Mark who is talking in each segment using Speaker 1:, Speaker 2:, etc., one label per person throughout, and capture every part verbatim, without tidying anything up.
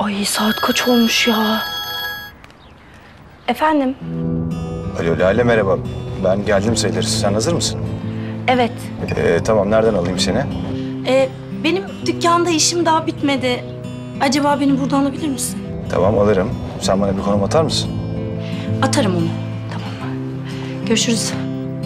Speaker 1: Ay saat kaç olmuş ya? Efendim?
Speaker 2: Alo Lale, merhaba. Ben geldim sayılır. Sen hazır mısın?
Speaker 1: Evet.
Speaker 2: Ee, tamam, nereden alayım seni?
Speaker 1: Ee, benim dükkanda işim daha bitmedi. Acaba beni buradan alabilir misin?
Speaker 2: Tamam, alırım. Sen bana bir konum atar mısın?
Speaker 1: Atarım onu. Tamam mı? Görüşürüz.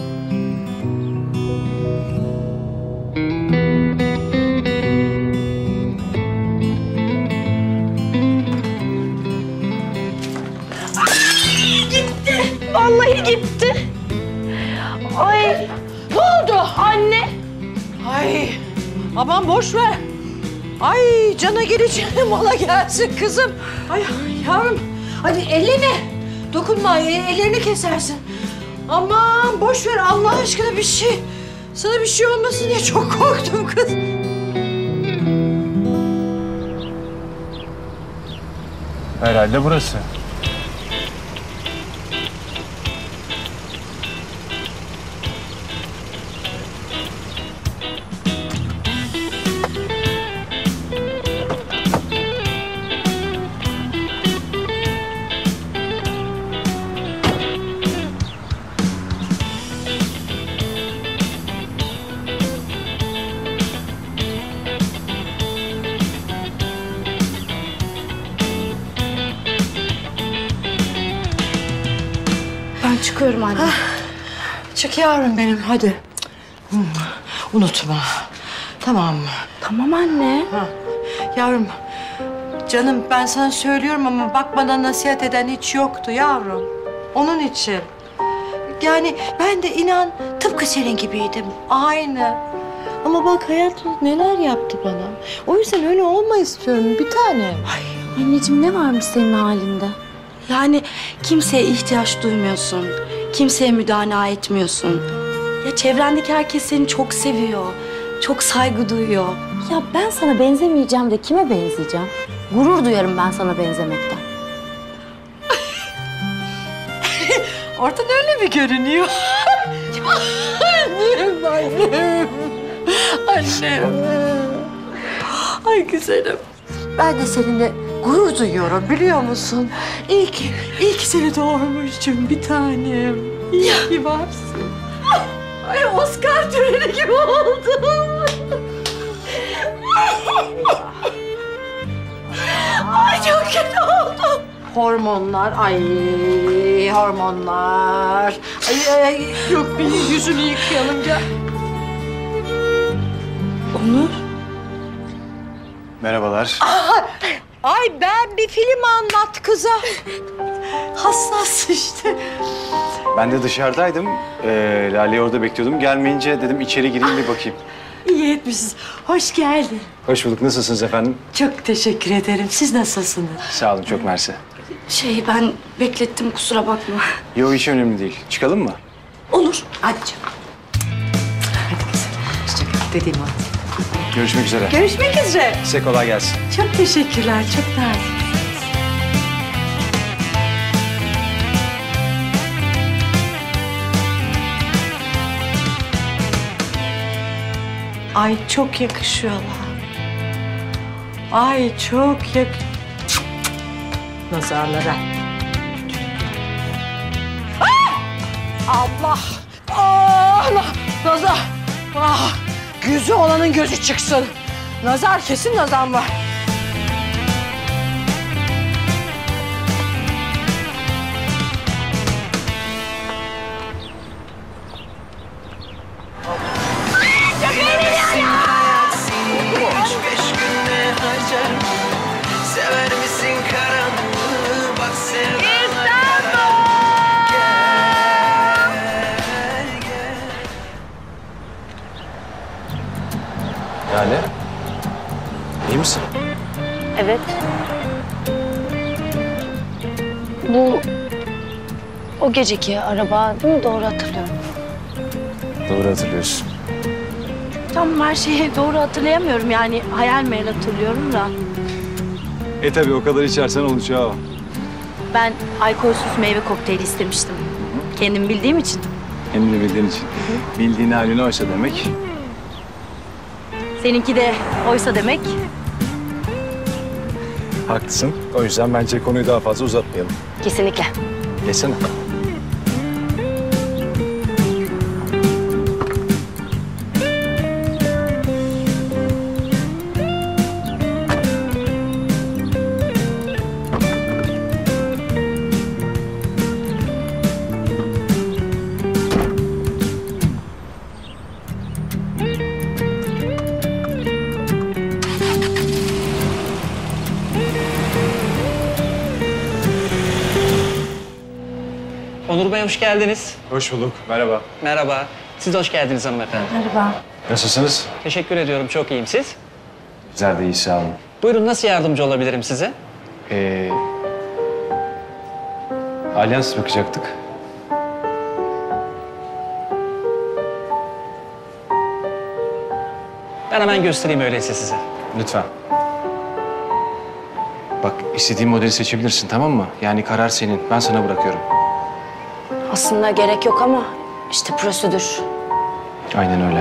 Speaker 1: Gitti. Vallahi gitti. Ay. Ne oldu anne?
Speaker 3: Ay aman boş ver. Ay cana geleceğine mala gelsin kızım. Ay yavrum hadi ellerine dokunma, ellerini kesersin. Aman boş ver Allah aşkına, bir şey. Sana bir şey olmasın diye çok korktum kız.
Speaker 2: Herhalde burası.
Speaker 1: Ben çıkıyorum anne.
Speaker 3: Çık yavrum benim hadi. Hmm, unutma. Tamam mı?
Speaker 1: Tamam anne.
Speaker 3: Ha. Yavrum, canım ben sana söylüyorum ama bak bana nasihat eden hiç yoktu yavrum. Onun için. Yani ben de inan tıpkı senin gibiydim. Aynı. Ama bak hayat neler yaptı bana. O yüzden öyle olma istiyorum bir tane.
Speaker 1: Ay anneciğim, ne varmış senin halinde? Yani kimseye ihtiyaç duymuyorsun. Kimseye müdana etmiyorsun. Ya çevrendeki herkes seni çok seviyor. Çok saygı duyuyor.
Speaker 4: Ya ben sana benzemeyeceğim de kime benzeyeceğim? Gurur duyarım ben sana benzemekten.
Speaker 3: Oradan öyle mi görünüyor? Annem, annem. Annem. Ay güzelim. Ben de seninle gurur duyuyorum biliyor musun? İyi ki, iyi ki seni doğurmuşum bir tanem. İyi ki varsın. Ay Oscar töreni gibi oldum. Ay çok kötü oldum. Hormonlar, ay hormonlar. Ay, ay yok bir yüzünü yıkayalım gel.
Speaker 1: Onur.
Speaker 2: Merhabalar.
Speaker 3: Aa, ay ben bir film anlat kıza. Hassas işte.
Speaker 2: Ben de dışarıdaydım. Ee, Lale'yi orada bekliyordum. Gelmeyince dedim içeri gireyim bir bakayım.
Speaker 3: İyi etmişsiniz. Hoş geldin.
Speaker 2: Hoş bulduk. Nasılsınız efendim?
Speaker 3: Çok teşekkür ederim. Siz nasılsınız?
Speaker 2: Sağ olun, çok mersi.
Speaker 1: Şey, ben beklettim, kusura bakma.
Speaker 2: Yok, hiç önemli değil. Çıkalım mı?
Speaker 1: Olur.
Speaker 3: Hadi canım. Hadi kızım. Hoşçakal dediğim o.
Speaker 2: Görüşmek üzere.
Speaker 3: Görüşmek üzere.
Speaker 2: Size kolay gelsin.
Speaker 3: Çok teşekkürler. Çok nazik. Ay çok yakışıyorlar. Ay çok yak... Nazarlara. Ah! Allah! Allah! Nazar! Ah! Gözü olanın gözü çıksın. Nazar, kesin nazar var.
Speaker 2: Lale, iyi misin?
Speaker 4: Evet. Bu o geceki araba değil mi? Doğru hatırlıyorum.
Speaker 2: Doğru hatırlıyorsun.
Speaker 1: Tam her şeyi doğru hatırlayamıyorum, yani hayal meyal hatırlıyorum da.
Speaker 2: E tabii o kadar içersen olacağı o.
Speaker 1: Ben alkolsüz meyve kokteyli istemiştim. Kendim bildiğim için.
Speaker 2: Kendini bildiğin için. Bildiğin haline oysa demek.
Speaker 1: Seninki de oysa demek.
Speaker 2: Haklısın. O yüzden bence konuyu daha fazla uzatmayalım.
Speaker 4: Kesinlikle.
Speaker 2: Desene.
Speaker 5: Onur Bey hoş geldiniz.
Speaker 2: Hoş bulduk. Merhaba.
Speaker 5: Merhaba. Siz de hoş geldiniz hanımefendi.
Speaker 1: Merhaba.
Speaker 2: Nasılsınız?
Speaker 5: Teşekkür ediyorum, çok iyiyim. Siz?
Speaker 2: Güzel de iyi, sağ olun.
Speaker 5: Buyurun, nasıl yardımcı olabilirim size?
Speaker 2: Ee, alyans bakacaktık.
Speaker 5: Ben hemen göstereyim öyleyse size.
Speaker 2: Lütfen. Bak, istediğin modeli seçebilirsin, tamam mı? Yani karar senin. Ben sana bırakıyorum.
Speaker 4: Aslında gerek yok ama işte prosedür.
Speaker 2: Aynen öyle.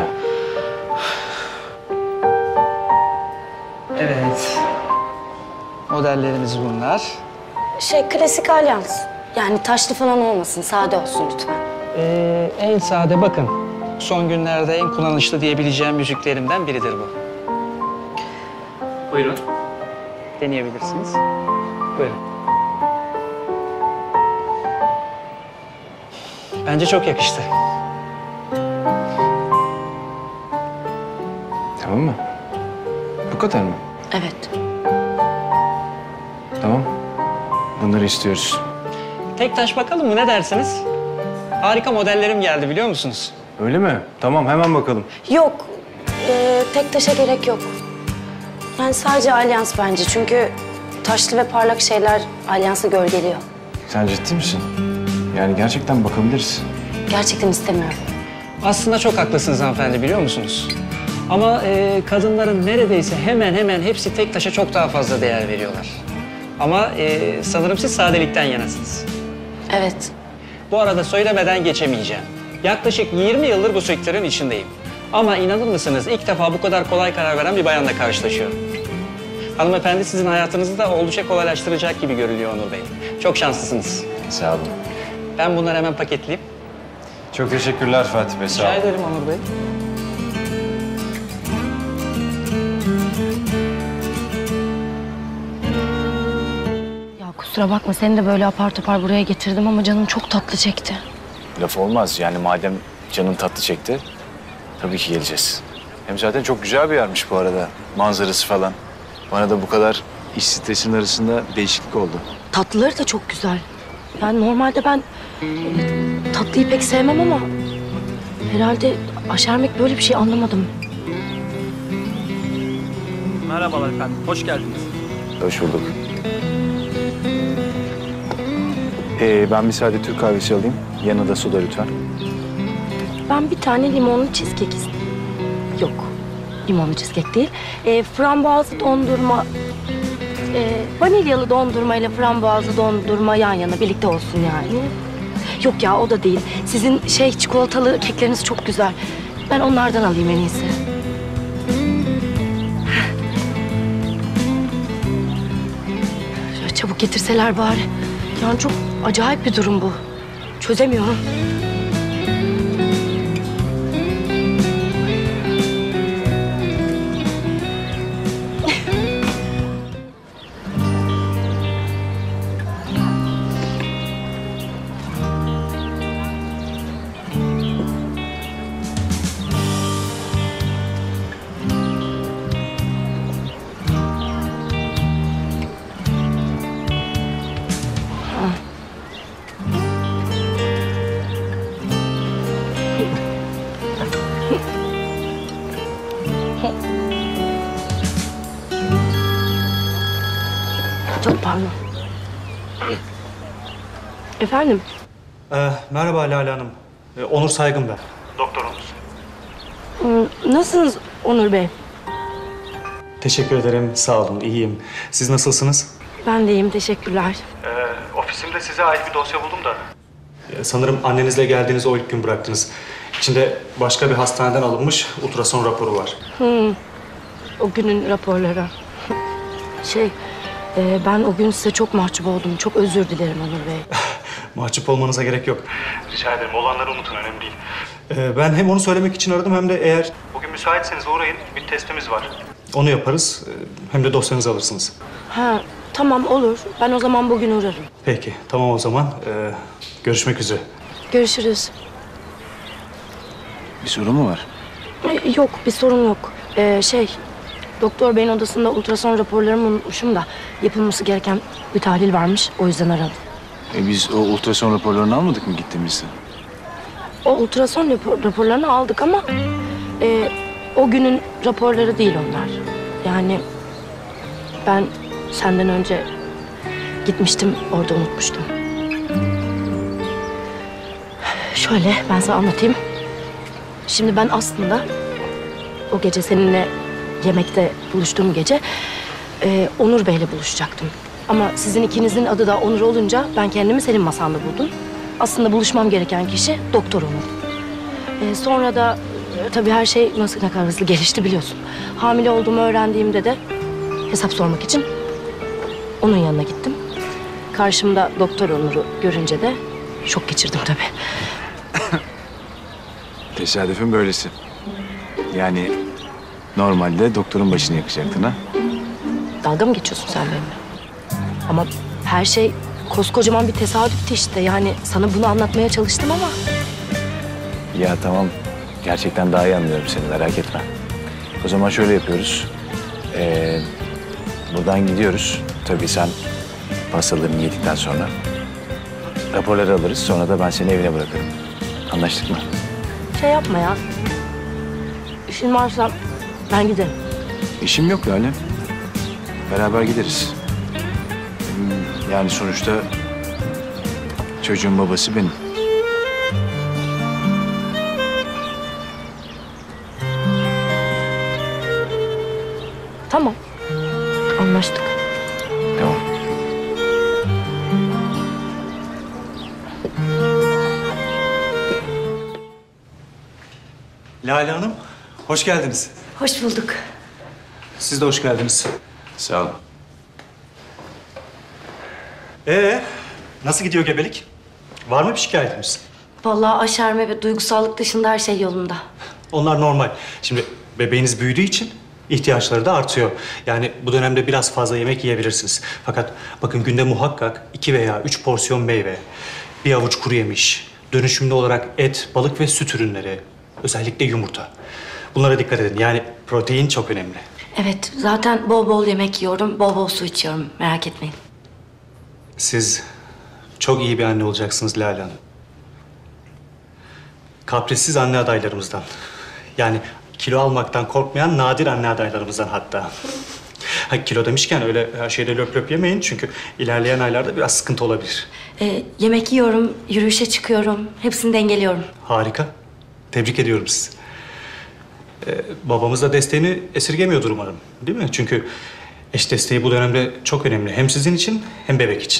Speaker 5: Evet. Modellerimiz bunlar.
Speaker 4: Şey klasik alyans. Yani taşlı falan olmasın, sade olsun lütfen.
Speaker 5: Ee, en sade bakın. Son günlerde en kullanışlı diyebileceğim müziklerimden biridir bu. Buyurun. Deneyebilirsiniz. Buyurun. Bence çok yakıştı.
Speaker 2: Tamam mı? Bu kadar mı?
Speaker 1: Evet.
Speaker 2: Tamam. Bunları istiyoruz.
Speaker 5: Tek taş bakalım mı, ne dersiniz? Harika modellerim geldi biliyor musunuz?
Speaker 2: Öyle mi? Tamam, hemen bakalım.
Speaker 4: Yok, e, tek taşa gerek yok. Yani sadece alyans bence çünkü taşlı ve parlak şeyler alyansı gölgeliyor.
Speaker 2: Sen ciddi misin? Yani gerçekten bakabiliriz.
Speaker 4: Gerçekten istemiyorum.
Speaker 5: Aslında çok haklısınız hanımefendi biliyor musunuz? Ama e, kadınların neredeyse hemen hemen hepsi tek taşa çok daha fazla değer veriyorlar. Ama e, sanırım siz sadelikten yanasınız.
Speaker 4: Evet.
Speaker 5: Bu arada söylemeden geçemeyeceğim. Yaklaşık yirmi yıldır bu sektörün içindeyim. Ama inanır mısınız ilk defa bu kadar kolay karar veren bir bayanla karşılaşıyorum. Hanımefendi sizin hayatınızı da oldukça kolaylaştıracak gibi görünüyor Onur Bey. Çok şanslısınız.
Speaker 2: Sağ olun.
Speaker 5: Ben bunları hemen paketleyeyim.
Speaker 2: Çok teşekkürler Fatih Bey, sağ
Speaker 5: Rica
Speaker 2: olun.
Speaker 5: ederim Onur Bey.
Speaker 4: Ya kusura bakma seni de böyle apar topar buraya getirdim ama canım çok tatlı çekti.
Speaker 2: Laf olmaz. Yani madem canın tatlı çekti, tabii ki geleceğiz. Hem zaten çok güzel bir yermiş bu arada. Manzarası falan. Bana da bu kadar iş stresinin arasında değişiklik oldu.
Speaker 4: Tatlıları da çok güzel. Yani normalde ben e, tatlıyı pek sevmem ama herhalde aşermek böyle bir şey anlamadım.
Speaker 5: Merhabalar efendim, hoş geldiniz.
Speaker 2: Hoş bulduk. Ee, ben bir sade Türk kahvesi alayım. Yanına da soda lütfen.
Speaker 4: Ben bir tane limonlu cheesecake istedim. Yok, limonlu cheesecake değil. E, frambuazlı dondurma, e, vanilyalı dondurma ile frambuazlı dondurma yan yana birlikte olsun yani. Yok ya o da değil. Sizin şey çikolatalı kekleriniz çok güzel. Ben onlardan alayım en iyisi. Şöyle çabuk getirseler bari. Yani çok acayip bir durum bu. Çözemiyorum. Çok pardon. Efendim?
Speaker 6: Ee, merhaba Lale Hanım. Ee, Onur Saygın ben. Doktor Onur.
Speaker 4: Hmm, Nasılsınız Onur Bey?
Speaker 6: Teşekkür ederim. Sağ olun. İyiyim. Siz nasılsınız?
Speaker 4: Ben de iyiyim, teşekkürler.
Speaker 6: Ee, ofisimde size ait bir dosya buldum da. Ee, sanırım annenizle geldiğiniz o ilk gün bıraktınız. İçinde başka bir hastaneden alınmış ultrason raporu var.
Speaker 4: Hmm, o günün raporları. Şey, Ee, ben o gün size çok mahcup oldum. Çok özür dilerim Onur Bey.
Speaker 6: Mahcup olmanıza gerek yok. Rica ederim. Olanları unutun. Önemli değil. Ee, ben hem onu söylemek için aradım hem de eğer... Bugün müsaitseniz uğrayın. Bir testimiz var. Onu yaparız. Ee, Hem de dosyanızı alırsınız.
Speaker 4: Ha, tamam olur. Ben o zaman bugün uğrarım.
Speaker 6: Peki. Tamam o zaman. Ee, görüşmek üzere.
Speaker 4: Görüşürüz.
Speaker 2: Bir sorun mu var?
Speaker 4: Ee, Yok, bir sorun yok. Ee, şey, doktor beyin odasında ultrason raporlarımı unutmuşum da yapılması gereken bir tahlil varmış. O yüzden aradım.
Speaker 2: E biz o ultrason raporlarını almadık mı gittiğimizde?
Speaker 4: O ultrason rapor- raporlarını aldık ama e, o günün raporları değil onlar. Yani ben senden önce gitmiştim, orada unutmuştum. Şöyle ben sana anlatayım. Şimdi ben aslında o gece seninle yemekte buluştuğum gece e, Onur Bey'le buluşacaktım. Ama sizin ikinizin adı da Onur olunca ben kendimi senin masanda buldum. Aslında buluşmam gereken kişi Doktor Onur. E, sonra da e, tabii her şey nasıl ne kadar hızlı gelişti biliyorsun. Hamile olduğumu öğrendiğimde de hesap sormak için onun yanına gittim. Karşımda Doktor Onur'u görünce de şok geçirdim tabii.
Speaker 2: Tesadüfün böylesi. Yani normalde doktorun başını yakacaktın ha?
Speaker 4: Dalga mı geçiyorsun sen benimle? Ama her şey koskocaman bir tesadüftü işte. Yani sana bunu anlatmaya çalıştım ama...
Speaker 2: Ya tamam. Gerçekten daha iyi anlıyorum seni, merak etme. O zaman şöyle yapıyoruz. Ee, buradan gidiyoruz. Tabii sen pastalarını yedikten sonra raporları alırız. Sonra da ben seni evine bırakırım. Anlaştık mı?
Speaker 4: Şey yapma ya. İşin varsa ben giderim.
Speaker 2: İşim yok Lale. Beraber gideriz. Hmm, Yani sonuçta çocuğun babası benim.
Speaker 4: Tamam. Anlaştık.
Speaker 2: Tamam.
Speaker 6: Lale Hanım, hoş geldiniz.
Speaker 1: Hoş bulduk.
Speaker 6: Siz de hoş geldiniz.
Speaker 2: Sağ ol.
Speaker 6: Ee, nasıl gidiyor gebelik? Var mı bir şikayetiniz?
Speaker 1: Vallahi aşerme ve duygusallık dışında her şey yolunda.
Speaker 6: Onlar normal. Şimdi bebeğiniz büyüdüğü için ihtiyaçları da artıyor. Yani bu dönemde biraz fazla yemek yiyebilirsiniz. Fakat bakın günde muhakkak iki veya üç porsiyon meyve, bir avuç kuru yemiş, dönüşümlü olarak et, balık ve süt ürünleri, özellikle yumurta. Bunlara dikkat edin. Yani protein çok önemli.
Speaker 1: Evet, zaten bol bol yemek yiyorum, bol bol su içiyorum. Merak etmeyin.
Speaker 6: Siz çok iyi bir anne olacaksınız Lale Hanım. Kaprisiz anne adaylarımızdan. Yani kilo almaktan korkmayan nadir anne adaylarımızdan hatta. Ha, kilo demişken öyle her şeyde löp löp yemeyin çünkü ilerleyen aylarda biraz sıkıntı olabilir.
Speaker 1: Ee, yemek yiyorum, yürüyüşe çıkıyorum. Hepsini dengeliyorum.
Speaker 6: Harika. Tebrik ediyorum sizi. Ee, babamız da desteğini esirgemiyordur umarım. Değil mi? Çünkü eş desteği bu dönemde çok önemli. Hem sizin için hem bebek için.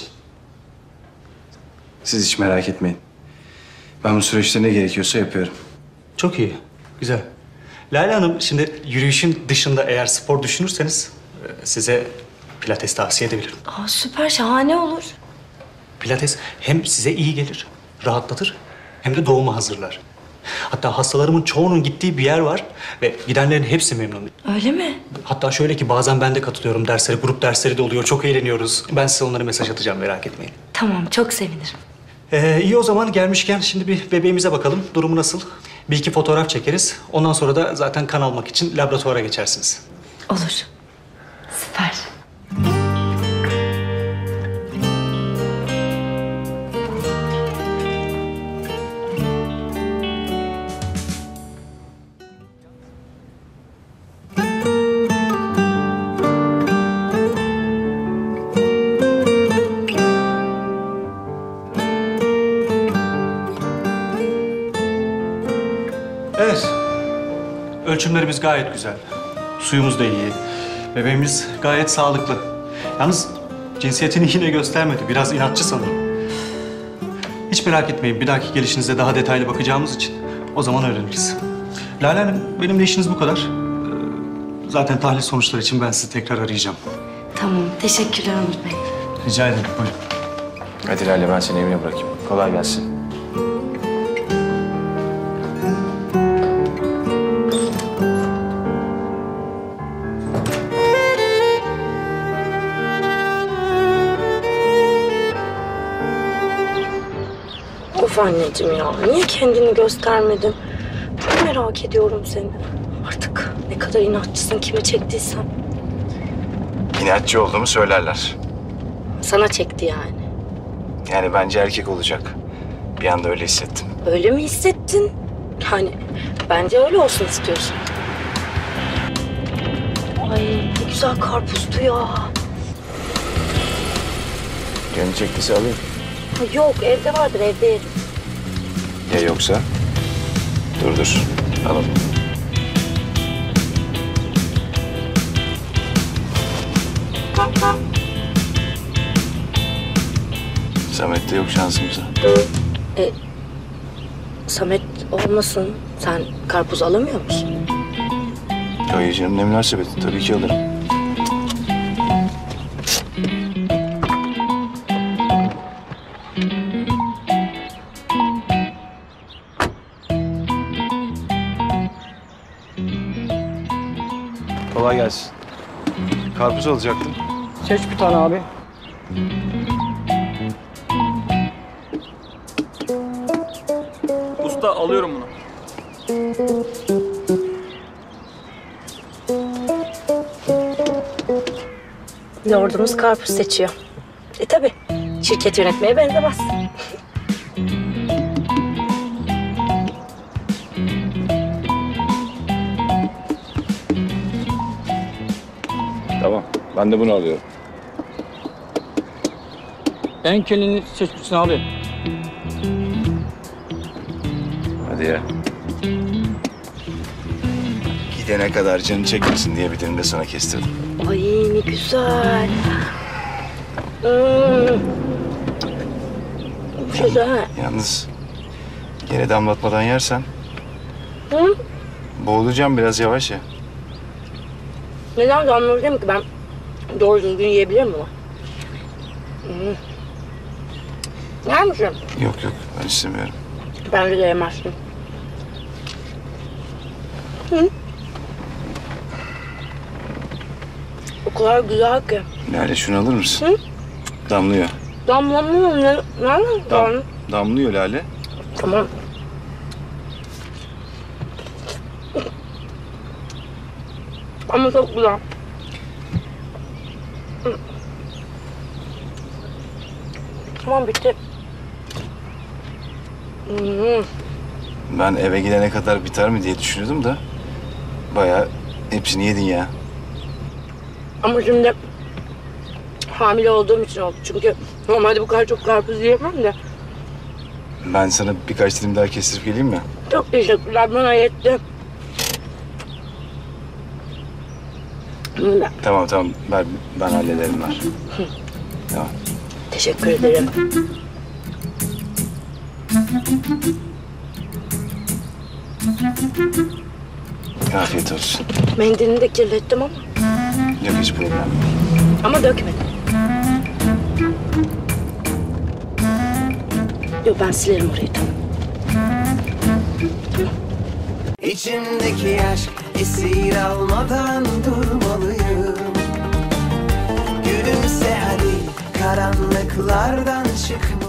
Speaker 2: Siz hiç merak etmeyin. Ben bu süreçte ne gerekiyorsa yapıyorum.
Speaker 6: Çok iyi. Güzel. Lale Hanım, şimdi yürüyüşün dışında eğer spor düşünürseniz e, size pilates tavsiye edebilirim.
Speaker 1: Aa, süper, şahane olur.
Speaker 6: Pilates hem size iyi gelir, rahatlatır hem de doğuma hazırlar. Hatta hastalarımın çoğunun gittiği bir yer var ve gidenlerin hepsi memnun.
Speaker 1: Öyle mi?
Speaker 6: Hatta şöyle ki bazen ben de katılıyorum derslere, grup dersleri de oluyor. Çok eğleniyoruz. Ben size onlara mesaj atacağım, merak etmeyin.
Speaker 1: Tamam, çok sevinirim.
Speaker 6: Ee, iyi o zaman gelmişken şimdi bir bebeğimize bakalım. Durumu nasıl? Bir iki fotoğraf çekeriz. Ondan sonra da zaten kan almak için laboratuvara geçersiniz.
Speaker 1: Olur. Süper.
Speaker 6: Evet. Ölçümlerimiz gayet güzel. Suyumuz da iyi. Bebeğimiz gayet sağlıklı. Yalnız cinsiyetini yine göstermedi. Biraz inatçı sanırım. Hiç merak etmeyin. Bir dahaki gelişinizde daha detaylı bakacağımız için o zaman öğreniriz. Lale Hanım, benim de işiniz bu kadar. Ee, Zaten tahlil sonuçları için ben sizi tekrar arayacağım.
Speaker 1: Tamam, teşekkürler Onur Bey.
Speaker 2: Rica ederim. Buyurun. Hadi Lale ben seni evine bırakayım. Kolay gelsin.
Speaker 4: Of anneciğim ya, niye kendini göstermedin? Çok merak ediyorum seni. Artık ne kadar inatçısın, kime çektiysen.
Speaker 2: İnatçı olduğumu söylerler.
Speaker 4: Sana çekti yani.
Speaker 2: Yani bence erkek olacak. Bir anda öyle hissettim.
Speaker 4: Öyle mi hissettin? Yani bence öyle olsun istiyorsun. Ay ne güzel karpuzdu ya.
Speaker 2: Canı çektiyse alayım.
Speaker 4: Ha, yok evde vardır, evde yerim.
Speaker 2: Ya yoksa? Dur dur. Alalım. Samet'te yok şansımıza.
Speaker 4: E, Samet olmasın. Sen karpuz alamıyor musun?
Speaker 2: Hayır canım ne münasebet. Tabii ki alırım. Kolay gelsin. Karpuz alacaktım.
Speaker 5: Seç bir tane abi.
Speaker 7: Usta alıyorum bunu.
Speaker 4: Lordumuz karpuz seçiyor. E tabii. Şirket yönetmeye benzemez.
Speaker 2: Tamam. Ben de bunu alıyorum.
Speaker 5: En kelini seçmişsin abi.
Speaker 2: Hadi ya. Gidene kadar canı çekmesin diye bir dilim de sana kestirdim.
Speaker 4: Ay ne güzel. Hmm. Güzel.
Speaker 2: Yalnız yere damlatmadan yersen
Speaker 4: Hı?
Speaker 2: boğulacağım, biraz yavaş ya.
Speaker 4: Neden damlalayayım ki ben? Doğru düzgün yiyebilir miyim? Hmm. Yer misin?
Speaker 2: Yok yok ben istemiyorum.
Speaker 4: Bence de yemezsin. Hı? O kadar güzel ki.
Speaker 2: Lale şunu alır mısın?
Speaker 4: Hı?
Speaker 2: Damlıyor.
Speaker 4: Damlamıyor ne? Nereden?
Speaker 2: Dam,
Speaker 4: Dam.
Speaker 2: damlıyor Lale.
Speaker 4: Tamam. Ama çok güzel. Hı. Tamam bitti. Hmm.
Speaker 2: Ben eve gidene kadar biter mi diye düşünüyordum da bayağı hepsini yedin ya.
Speaker 4: Ama şimdi hamile olduğum için oldu. Çünkü normalde bu kadar çok karpuz yiyemem de.
Speaker 2: Ben sana birkaç dilim daha kestirip geleyim mi?
Speaker 4: Çok teşekkürler, bana yetti. Hmm,
Speaker 2: Tamam tamam ben, ben hallederim ver. Tamam.
Speaker 4: Teşekkür ederim.
Speaker 2: Afiyet olsun.
Speaker 4: Mendilini de kirlettim ama.
Speaker 2: Yok hiç problem yok.
Speaker 4: Ama dökmedim. Yok ben silerim orayı tamam.
Speaker 8: İçimdeki aşk esir almadan durmalıyım. Gülümse hadi karanlıklardan çıkmalıyım.